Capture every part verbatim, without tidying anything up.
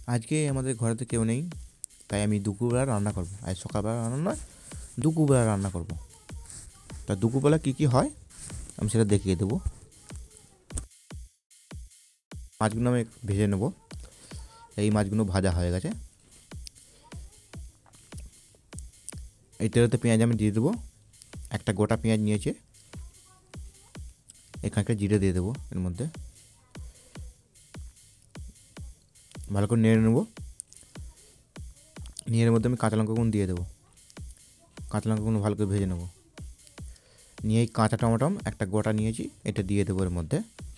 আজকে আমাদের ঘরেতে কেউ নেই, তাই আমি দুপুরবেলা রান্না করব। আজ সকালবেলা রান্না নয়, দুপুরবেলা রান্না করব। তা দুপুরবেলা কী কী হয় আমি সেটা দেখিয়ে দেবো। মাছগুলো আমি ভেজে নেব। এই মাছগুলো ভাজা হয়ে গেছে। এই তেলেতে পেঁয়াজ আমি দিয়ে দেবো। একটা গোটা পেঁয়াজ নিয়েছে, এখানকার জিরে দিয়ে দেবো এর মধ্যে। ভালো করে নেড়ে নেবো। নিয়ে এর মধ্যে আমি কাঁচা লঙ্কাগুলো দিয়ে দেবো। কাঁচা লঙ্কাগুলো ভালো করে ভেজে নেবো। নিয়ে এই কাঁচা টমেটো একটা গোটা নিয়েছি, এটা দিয়ে দেবো এর মধ্যে।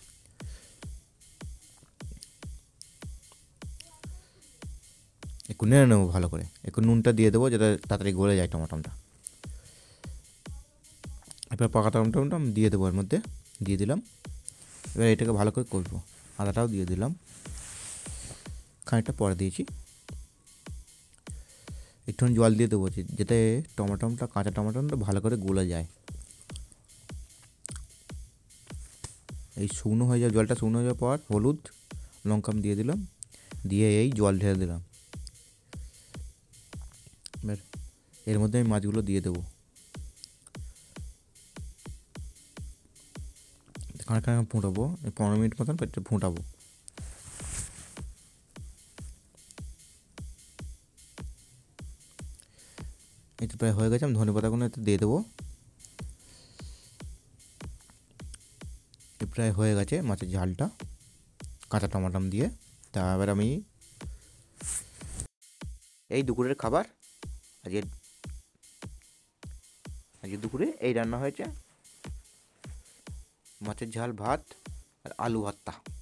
একটু নেড়ে নেবো ভালো করে। একটু নুনটা দিয়ে দেবো যাতে তাড়াতাড়ি গলে যায় টমেটোটা। এবার পাকা টমেটোটা আমি দিয়ে দেবো এর মধ্যে, দিয়ে দিলাম। এবার এটাকে ভালো করে কষবো। আদাটাও দিয়ে দিলাম, খানিকটা পরে দিয়েছি। একটুখানি জল দিয়ে দেবো যাতে টমেটোটা কাঁচা টমেটোটা ভালো করে গলে যায়। এই শুকনো হয়ে যাওয়া জলটা শুকনো হয়ে যাওয়ার পর হলুদ লঙ্কা আমি দিয়ে দিলাম, দিয়ে এই জল ঢেলে দিলাম। এবার এর মধ্যে আমি মাছগুলো দিয়ে দেবো। খানিকটা আমি ফুটাবো, পনেরো মিনিট মতন পেটে ফুটাবো। এই তো প্রায় হয়ে গেছে। আমি ধনে পাতাগুলো এতে দিয়ে দেবো। প্রায় হয়ে গেছে মাছের ঝালটা কাঁচা টমাটম দিয়ে। তা এবার আমি এই দুপুরের খাবার আজকে আজকে দুপুরে এই রান্না হয়েছে, মাছের ঝাল, ভাত আর আলু ভর্তা।